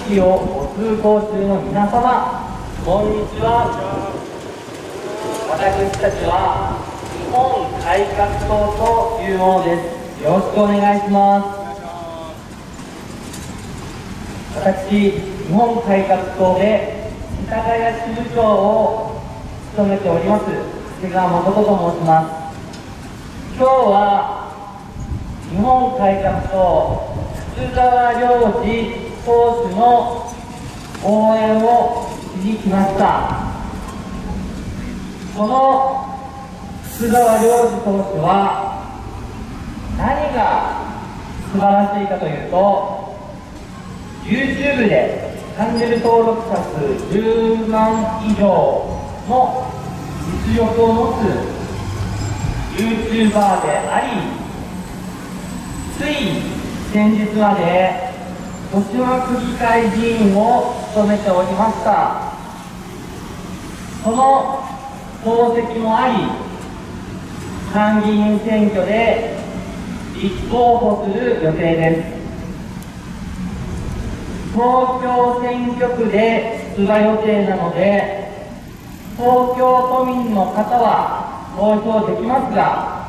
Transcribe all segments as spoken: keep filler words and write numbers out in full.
道をご通行中の皆様、こんにちは。私たちは日本改革党というものです。よろしくお願いします。私、日本改革党で世田谷支部長を務めております長谷川誠と申します。今日は日本改革党福沢良治党首の応援をしに来ました。この福沢良治党首は何が素晴らしいかというと、 YouTube でチャンネル登録者数じゅうまん以上の実力を持つ YouTuber であり、つい先日まで豊島区議会議員を務めておりました。その功績もあり、参議院選挙で立候補する予定です。東京選挙区で出馬予定なので、東京都民の方は投票できますが、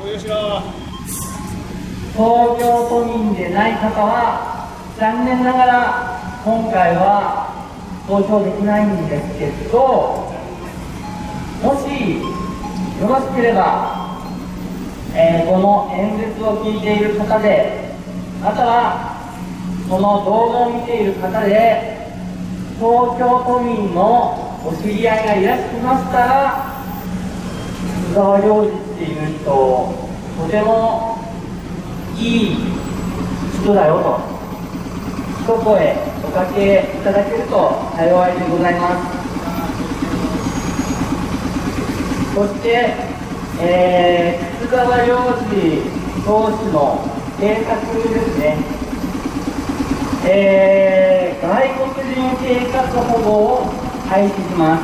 東京都民でない方は残念ながら今回は投票できないんですけど、もしよろしければ、えー、この演説を聞いている方で、またはこの動画を見ている方で東京都民のお知り合いがいらっしゃいましたら、福沢良治っていう人、とてもいい人だよと一声おかけいただけると幸いでございます。そして、えー、福沢良治党首の政策ですね。えー、外国人生活保護を廃止します。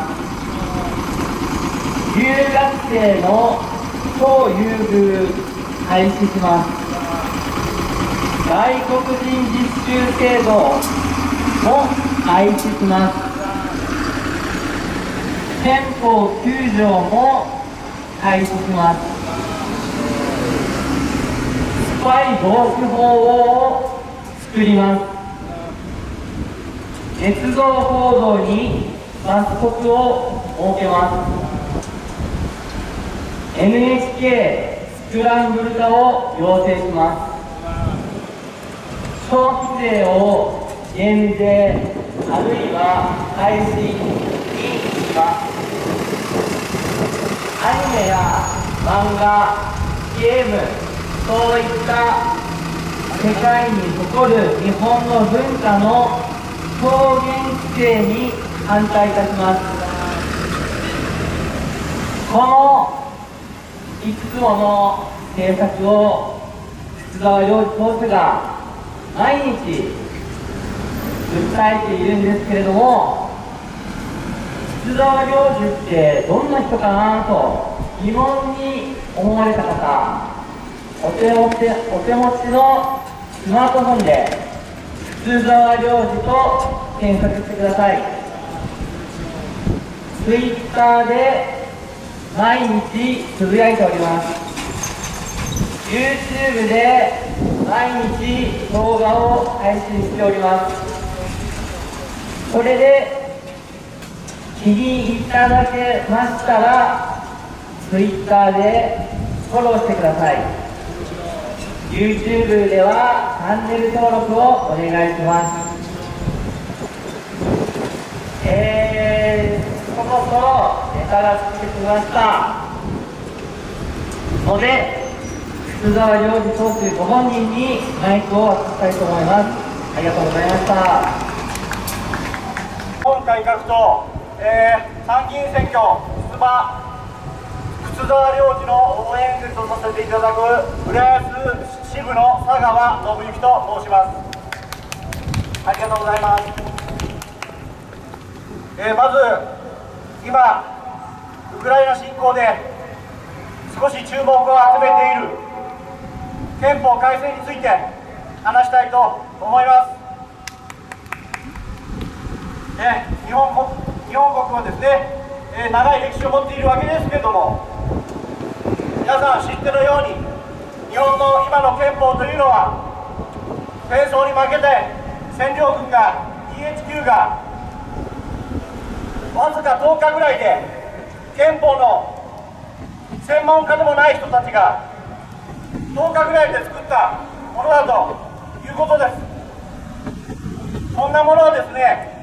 留学生の超優遇廃止します。外国人実習制度も廃止します。憲法きゅう条も廃止します。スパイ防止法を作ります。捏造報道に罰則を設けます。 エヌエイチケー スクランブル化を要請します。消費税を減税あるいは廃止にします。アニメや漫画、ゲーム、そういった世界に誇る日本の文化の表現規制に反対いたします。このいくつもの政策を福沢良治党首が毎日訴えているんですけれども、福沢良治ってどんな人かなと疑問に思われた方、お手持ち、お手持ちのスマートフォンで福沢良治と検索してください。ツイッターで毎日つぶやいております。 YouTube で毎日動画を配信しております。それで気に入らなけましたら Twitter でフォローしてください。 YouTube ではチャンネル登録をお願いします。えー、そろそろネタがついてきましたので、福沢良治党首ご本人にマイクを渡したいと思います。ありがとうございました。 今改革党、えー、参議院選挙出馬福沢良治の応援演説をさせていただく浦安支部の佐川信之と申します。ありがとうございます。えー、まず今ウクライナ侵攻で少し注目を集めている憲法改正について話したいと思います。 えー、日本国日本国はですね、えー、長い歴史を持っているわけですけれども、皆さん知ってるように日本の今の憲法というのは戦争に負けて占領軍が ティーエイチキュー がわずかとおかぐらいで憲法の専門家でもない人たちがとおかぐらいで作ったものだということです。そんなものをですね、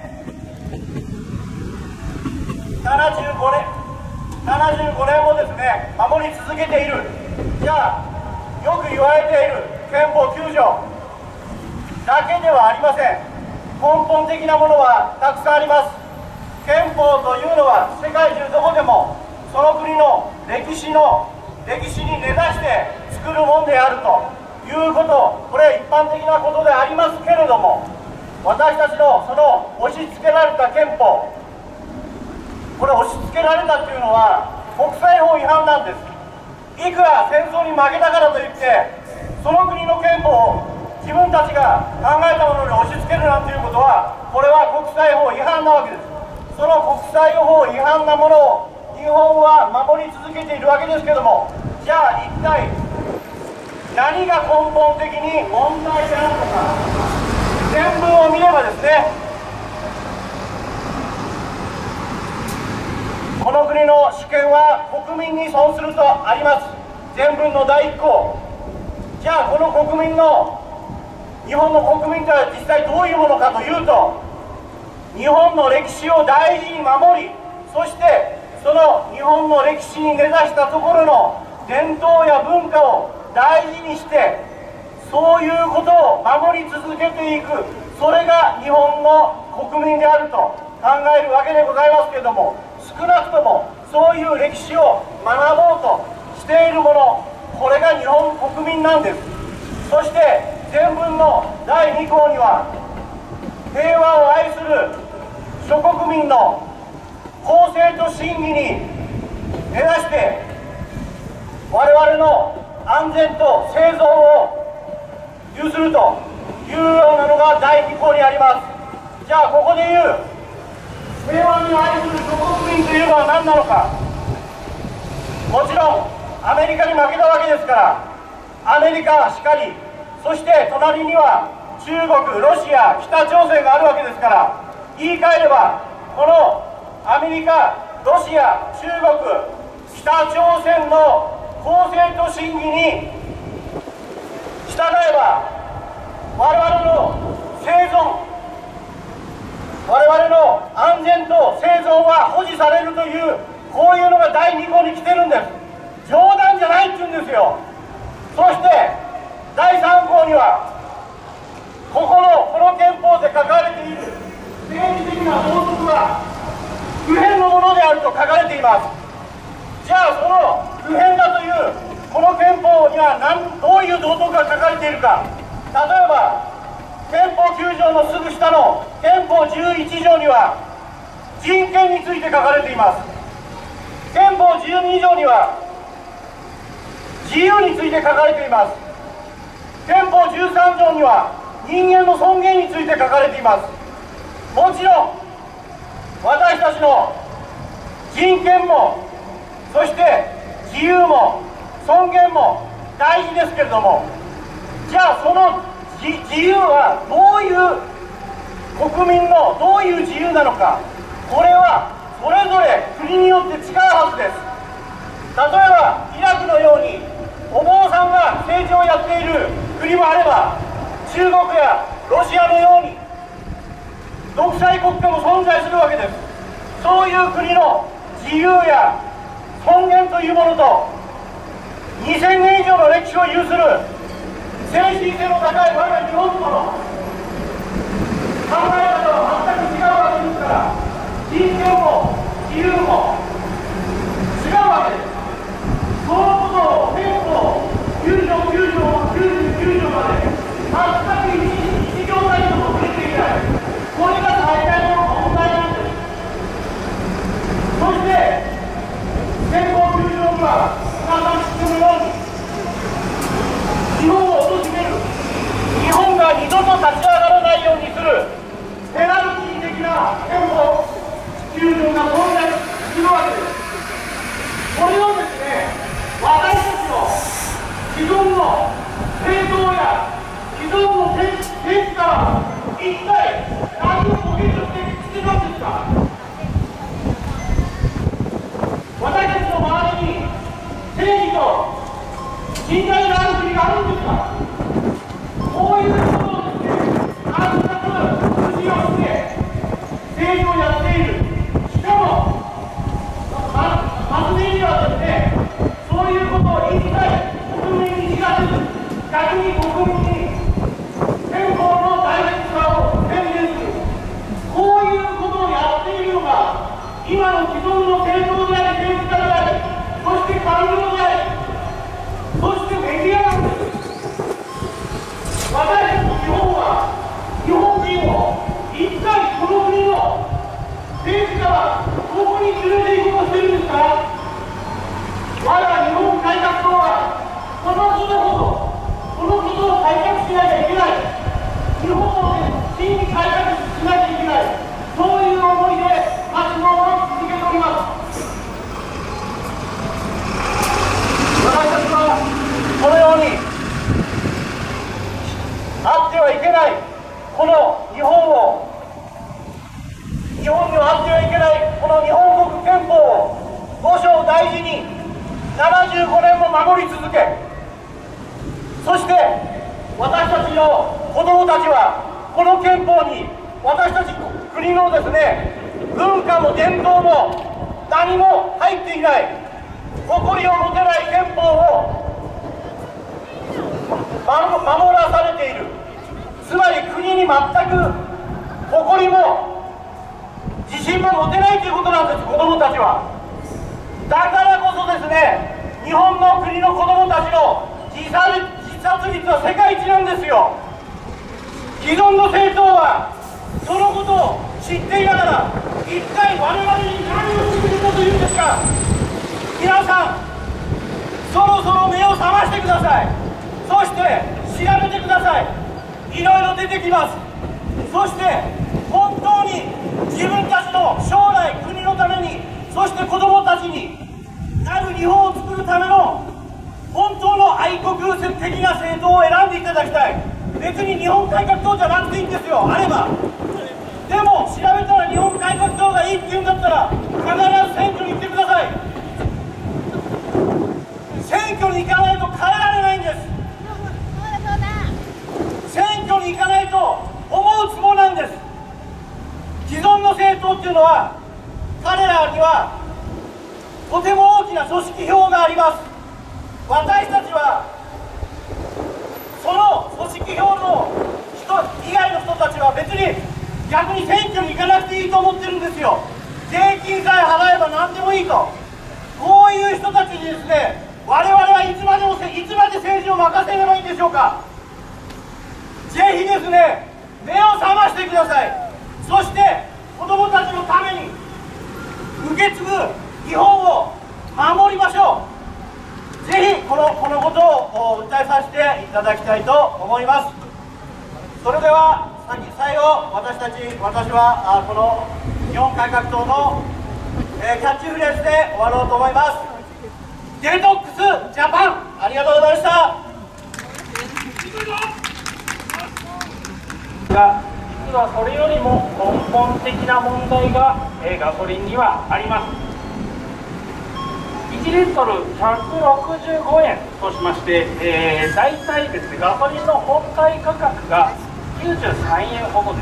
ななじゅうごねんななじゅうごねんもですね守り続けている。じゃあよく言われている憲法きゅう条だけではありません。根本的なものはたくさんあります。憲法というのは世界中どこでもその国の歴史の歴史に根ざして作るもんであるということ、これ一般的なことでありますけれども、私たちのその押し付けられた憲法、これ押し付けられたというのは国際法違反なんです。いくら戦争に負けたからといってその国の憲法を自分たちが考えたものに押し付けるなんていうことは、これは国際法違反なわけです。その国際法違反なものを日本は守り続けているわけですけども、じゃあ一体何が根本的に問題であるのか、全文を見ればですね、この国の主権は国民に損するとあります。全文のだいいっ項。じゃあこの国民の日本の国民とは実際どういうものかというと、日本の歴史を大事に守り、そしてその日本の歴史に根ざしたところの伝統や文化を大事にして、そういうことを守り続けていく、それが日本の国民であると考えるわけでございますけれども、少なくともそういう歴史を学ぼうとしているもの、これが日本国民なんです。そして前文のだいに項には、平和を愛する諸国民の公正と信義に根ざして我々の安全と生存を有するというようなのがだいに項にあります。じゃあここで言う平和に愛する諸国民というのは何なのか。もちろんアメリカに負けたわけですから、アメリカはしかり、そして隣には中国、ロシア、北朝鮮があるわけですから、言い換えればこのアメリカ、ロシア、中国、北朝鮮の公正と信義に従えば我々の生存、我々の安全と生存は保持されるという、こういうのがだいに項に来てるんです。冗談じゃないって言うんですよ。そしてだいさん項には、ここのこの憲法で書かれている政治的な法則は不変のものであると書かれています。じゃあその不変だというこの憲法には何どういう道徳が書かれているか。例えば憲法きゅう条のすぐ下の憲法じゅういち条には人権について書かれています。憲法じゅうに条には自由について書かれています。憲法じゅうさん条には人間の尊厳について書かれています。もちろん私たちの人権も、そして自由も尊厳も大事ですけれども、じゃあその自由はどういう国民のどういう自由なのか。これはそれぞれ国によって違うはずです。例えばイラクのようにお坊さんが政治をやっている国もあれば、中国やロシアのように独裁国家も存在するわけです。そういう国の自由や尊厳というものとにせんねん以上の歴史を有する精神性の高い我が日本との考え方は全く違うわけですから、人権も自由も違うわけです。そのことを憲法きゅう条、きゅう条、きゅうじゅうきゅう条まで全く一行たりとも触れていない。これが最大の問題なんです。そして憲法きゅう条には皆さん知ってるように、日本を貶める、日本が二度と立ち上がらないようにするペナルティー的な憲一体何を補欠してたんですか。私たちの周りに正義と信頼のある国があるんですか。こういうことをですね、暗殺、無視をして政治をやっている。しかもマスメディアはですね、そういうことを一切国民に知らず、逆に国民に憲法の大切さを宣言する、こういうことをやっているのが今の既存の政党であり、政治家であり、そして官僚であり、そしてメディアなんです。私たちの日本は、日本人を一体この国の政治家はどこに連れて行こうとしているんですか。我が日本改革党はこのことほど、このことを改革しなきゃいけない、日本を真に改革しなきゃいけない、そういう思いで活動を続けております。私たちはこのようにあってはいけない、この日本を、日本にはあってはいけないこの日本国憲法を五章大事にななじゅうごねんも守り続け、そして私たちの子どもたちはこの憲法に私たち国のですね、文化も伝統も何も入っていない、誇りを持てない憲法を守らされている。つまり国に全く誇りも自信も持てないということなんです、子どもたちは。だからこそですね、日本の国の子どもたちの自殺、自殺率は世界一なんですよ。既存の政党はそのことを知っていながら、一体我々に何をしてくれたというんですか。皆さん、そろそろ目を覚ましてください。そして調べてください。いろいろ出てきます。そして本当に自分たちの将来、国のために、そして子どもたちになる日本を作るための本当の愛国的な政党を選んでいただきたい。別に日本改革党じゃなくていいんですよ、あれば。でも調べたら日本改革党がいいって言うんだったら、必ず選挙に行ってください。選挙に行かないと変えられないんです。選挙に行かないと思うつもなんです。既存の政党っていうのは、彼らにはとても大きな組織票があります。私たちはその組織票の人以外の人たちは別に逆に選挙に行かなくていいと思ってるんですよ。税金さえ払えば何でもいいと。こういう人たちにですね、我々はいつまでもいつまで政治を任せればいいんでしょうか。ぜひですね、目を覚ましてください。そして子どもたちのために受け継ぐ日本を守りましょう。ぜひこのこのことを訴えさせていただきたいと思います。それでは最後、私たち私はこの日本改革党の、えー、キャッチフレーズで終わろうと思います。デトックスジャパン、ありがとうございました。 が実はそれよりも根本的な問題が、えー、ガソリンにはあります。いちリットルひゃくろくじゅうごえんとしまして、えー、大体ですね、ガソリンの本体価格がきゅうじゅうさんえんほどです。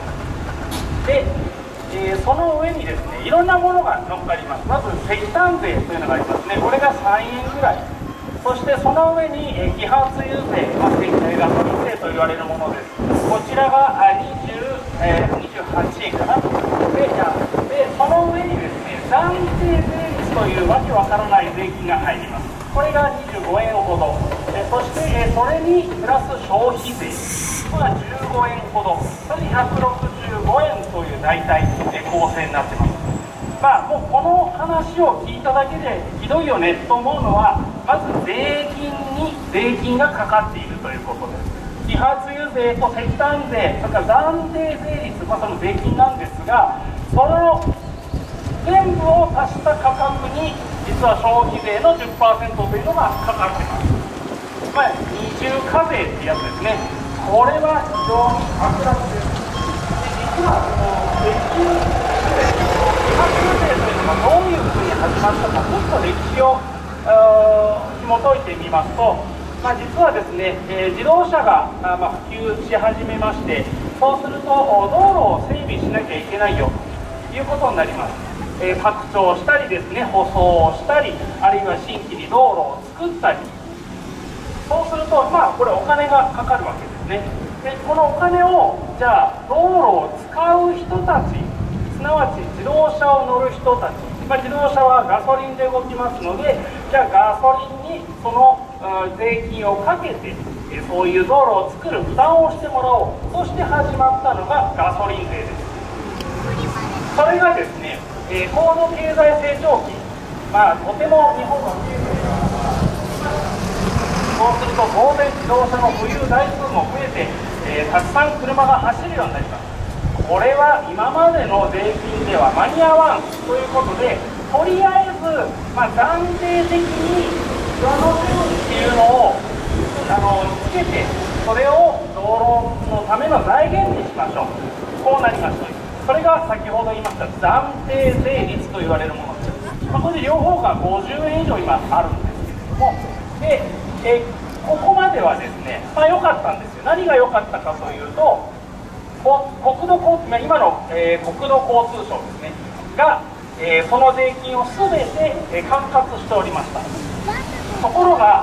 で、えー、その上にですね、いろんなものが乗っかります。まず石炭税というのがありますね。これがさんえんぐらい。そしてその上に、えー、揮発油税、まあ、ガソリン税と言われるものです。こちらがにじゅう、えー、にじゅうはちえんかな。で、でその上にですね、暫定税率というわけわからない税金が入ります。これがにじゅうごえんほど。えー、そして、えー、それにプラス消費税。これはじゅうごえんほど。それでひゃくろくじゅうごえんという大体、えー、構成になってます。まあ、もうこの話を聞いただけでひどいよねと思うのは、まず税金に税金がかかっているということです。揮発油税と石炭税、それから暫定税率、まあ、その税金なんですが、その全部を足した価格に実は消費税の じゅっパーセント というのがかかってます。まあ、二重課税ってやつですね。これは非常に悪楽です。 まあ、この歴史にはちねんというのがどういうふうに始まったか、ちょっと歴史を紐解いてみますと、まあ、実はですね、えー、自動車が、あまあ、普及し始めまして、そうすると道路を整備しなきゃいけないよということになります。えー、拡張したりですね、舗装をしたり、あるいは新規に道路を作ったり、そうすると、まあ、これお金がかかるわけですね。でこのお金をじゃあ道路を使う人たち、すなわち自動車を乗る人たち、まあ、自動車はガソリンで動きますので、じゃあガソリンにその税金をかけてそういう道路を作る負担をしてもらおう、そして始まったのがガソリン税です。それがですね、えー、高度経済成長期、まあ、とても日本は経済がそうすると当然自動車の保有台数も増えて、えー、たくさん車が走るようになります。これは今までの税金では間に合わんということで、とりあえず、まあ、暫定的に上乗せっていうのをあのつけて、それを道路のための財源にしましょう。こうなりました。それが先ほど言いました暫定税率と言われるものです。まあ、これで両方がごじゅうえん以上今あるんですけれども、でえここまではですね、まあ、良かったんですよ。何が良かったかというと、国土交通、今の、えー、国土交通省ですねが、えー、その税金を全て、えー、管轄しておりました。ところが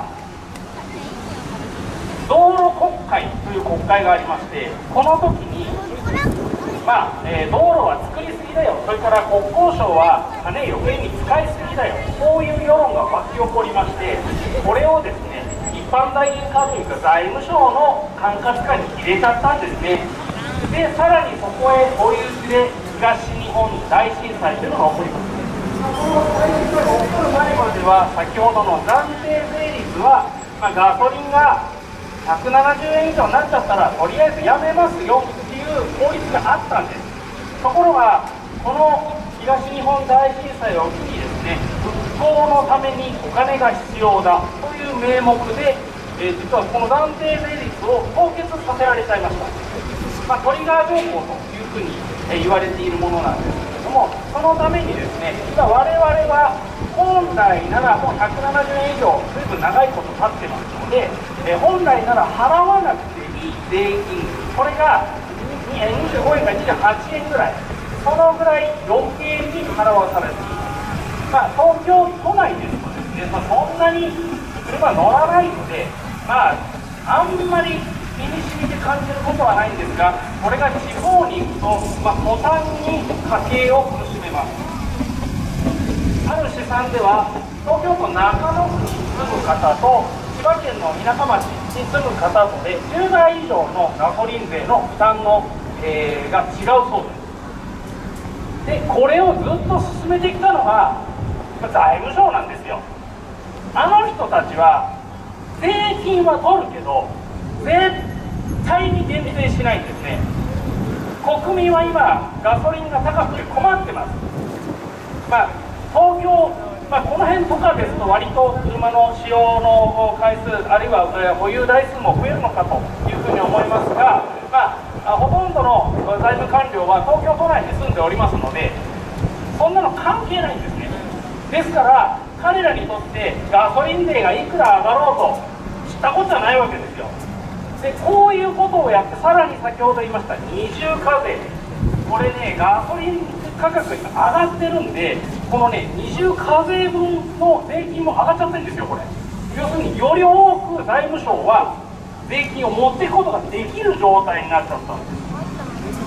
道路国会という国会がありまして、この時にまあ、えー、道路は作りすぎだよ、それから国交省は金余計に使いすぎだよ、こういう世論が沸き起こりまして、これをですね、一般財源課というか財務省の管辖下に入れちゃったんですね。で、さらにそこへ追い打ちで東日本大震災というのが起こります。この大震災が起こる前までは、先ほどの暫定税率は、まあ、ガソリンがひゃくななじゅうえん以上になっちゃったら、とりあえずやめますよっていう法律があったんです。ところが、この東日本大震災を機にですね、復興のためにお金が必要だという名目で、えー、実はこの暫定税率を凍結させられちゃいました。まあ、トリガー条項というふうに、えー、言われているものなんですけれども、そのためにですね、実は我々は本来ならもうひゃくななじゅうえん以上、ずいぶん長いこと経ってますので、えー、本来なら払わなくていい税金、これがにじゅうごえんかにじゅうはちえんぐらい、そのぐらい余計に払わされている。まあ、東京都内ですとですね、まあ、そんなに車乗らないので、まあ、あんまり身に染みて感じることはないんですが、これが地方に行くと、まあ、途端に家計を苦しめます。ある試算では、東京都中野区に住む方と千葉県の田舎町に住む方とでじゅうばい以上のガソリン税の負担の、えー、が違うそうです。で、これをずっと進めてきたのが財務省なんですよ。あの人たちは税金は取るけど絶対に減税しないんですね。国民は今ガソリンが高くて困ってます。まあ、東京、まあ、この辺とかですと割と車の使用の回数あるいは保有台数も増えるのかというふうに思いますが、まあ、ほとんどの財務官僚は東京都内に住んでおりますので、そんなの関係ないんですね。ですから彼らにとってガソリン税がいくら上がろうと知ったことはないわけですよ。で、こういうことをやって、さらに先ほど言いました二重課税、これね、ガソリン価格が上がってるんで、このね二重課税分の税金も上がっちゃってるんですよ。これ要するにより多く財務省は税金を持っていくことができる状態になっちゃったんです。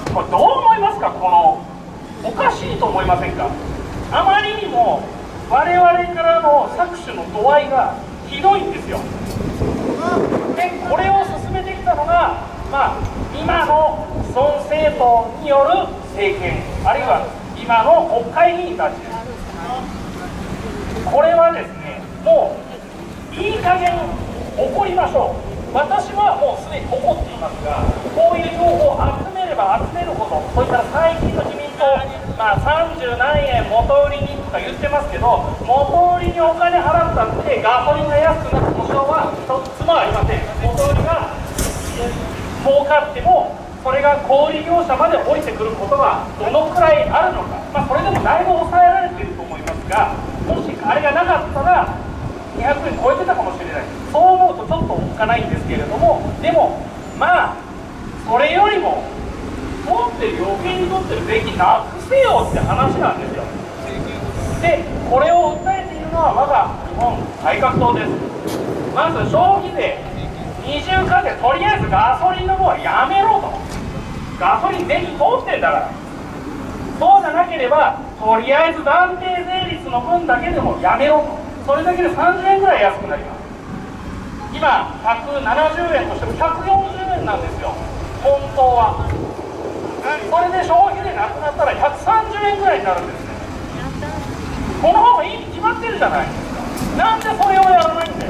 これどう思いますか？このおかしいと思いませんか？あまりにも我々からの搾取の度合いがひどいんですよ。で、これを進めてきたのが、まあ、今の孫政党による政権、あるいは今の国会議員たちです。これはですね、もういい加減怒りましょう。私はもうすでに怒っていますが、こういう情報を集めれば集めるほど、そういった最近の自民党、まあ、さんじゅう何円元売りにとか言ってますけど、元売りにお金払ったんでガソリンが安くなる保証は一つもありません。元売りが儲かってもそそれが小売業者まで降りてくることがどのくらいあるのか、まあ、それでもだいぶ抑えられていると思いますが、もしあれがなかったらにひゃくえん超えてたかもしれない。そう思うとちょっとおっかないんですけれども、でもまあそれよりも持ってる余計に取ってる税金なくせよって話なんですよ。でこれを訴えているのは我が日本改革党です。まず消費税、二重課税、とりあえずガソリンの方はやめろと。ガソリン税金通ってんだから。そうじゃなければとりあえず暫定税率の分だけでもやめろと。それだけでさんじゅうえんぐらい安くなります。今ひゃくななじゅうえんとしてもひゃくよんじゅうえんなんですよ、本当は。それで消費税なくなったらひゃくさんじゅうえんぐらいになるんですね。この方がいいに決まってるじゃないですか。なんでそれをやらないんだよ。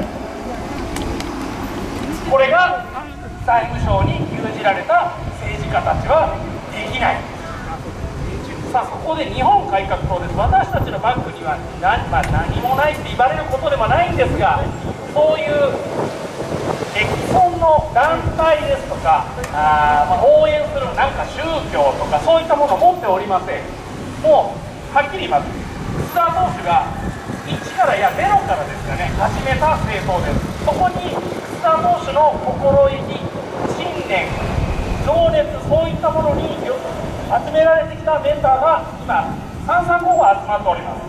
これが財務省に牛耳られた政治家たちはできない。さあそこで日本改革党です。私たちのバックには何、まあ、何もないって言われることでもないんですが、そういう既存の団体ですとか、あ、まあ、応援するなんか宗教とかそういったものを持っておりません。もうはっきり言います。楠田党首がいちからいやゼロからですよね、始めた政党です。そこに楠田党首の心意気、信念、情熱、そういったものに集められてきたメンバーが今さんさんごが集まっております。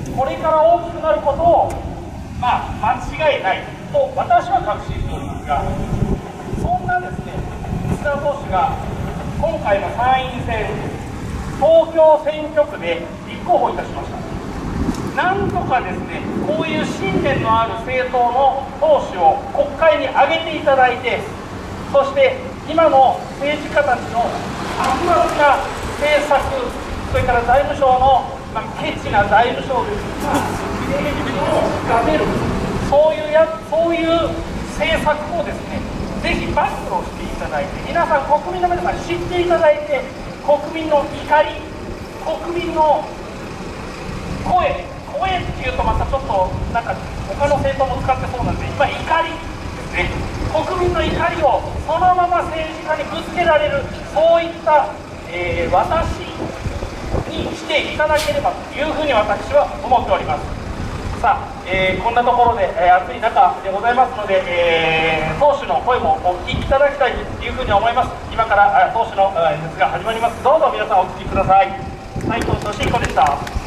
これから大きくなることをまあ間違いないと私は確信しておりますが、そんなですね楠田党首が今回の参院選東京選挙区で立候補いたしました。なんとかですねこういう信念のある政党の党首を国会に挙げていただいて、そして今の政治家たちの悪悪な政策、それから財務省の、まあ、ケチな財務省ですが政治を深める、そういうやそういう政策をですねぜひ暴露していただいて、皆さん国民の皆さん知っていただいて、国民の怒り、国民の声声っていうとまたちょっとなんか他の政党も使ってそうなんで、今怒りですね、国民の怒りをそのまま政治家にぶつけられる、そういった、えー、私にしていただければというふうに私は思っております。さあ、えー、こんなところで、えー、暑い中でございますので、えー、党首の声もお聞きいただきたいというふうに思います。今から党首の演説が始まります。どうぞ皆さんお聞きください。斉藤俊彦でした。